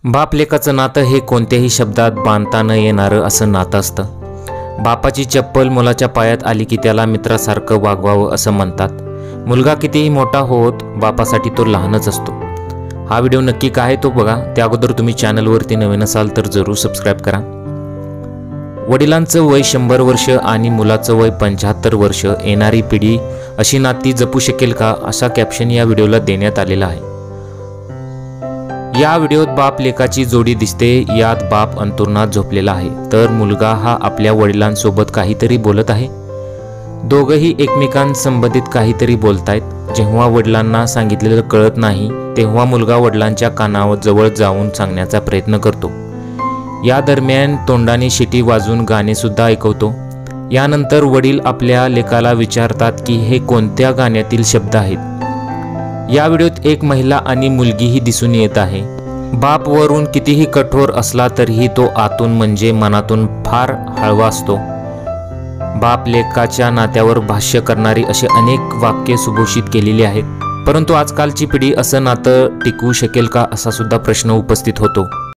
बाप लेकाचं नातं हे कोणत्याही शब्दात बांधता न येणारं असं नातं असतं। बापाची चप्पल मुलाच्या पायात आली की त्याला मित्रासारखं वागवावं असं म्हणतात। मुलगा कितीही मोठा होत बापासाठी तो लहानच असतो। हा व्हिडिओ नक्की काय तो बघा। त्या अगोदर तुम्ही चॅनलवरती नवीन असाल तर जरूर सबस्क्राईब करा। वडिलांचं वय 100 वर्ष आणि मुलाचं वय 75 वर्ष, येणारी पिढी अशी नाती जपू शकेल का, असा कॅप्शन या व्हिडिओला देण्यात आलेला आहे। या व्हिडिओत बाप लेकाची जोडी दिसते। यात बाप अंतुरणात झोपलेला आहे तर मुलगा हा आपल्या वडिलांसोबत काहीतरी बोलत आहे। दोघंही एकमेकांसंबंधित काहीतरी बोलतायत। जेव्हा वडिलांना सांगितलेलं कळत नाही तेव्हा मुलगा वडिलांच्या कानावर जवळ जाऊन सांगण्याचा प्रयत्न करतो। या दरम्यान तोंडाने शिटी वाजवून गाणे सुद्धा ऐकवतो। यानंतर वडील आपल्या लेकाला विचारतात की हे कोणत्या गाण्यातील शब्द आहेत। या व्हिडिओत एक महिला आणि मुलगीही दिसून येत आहे। बाप वरून कितीही कठोर असला तरीही तो आतून म्हणजे मनातून फार हळवा असतो। बाप लेकाच्या नात्यावर भाष्य करणारी असे अनेक वाक्ये सुभूषित केलेली आहेत, परंतु आजकालची पिढी असं नातं टिकवू शकेल का, असा सुद्धा प्रश्न उपस्थित होतो।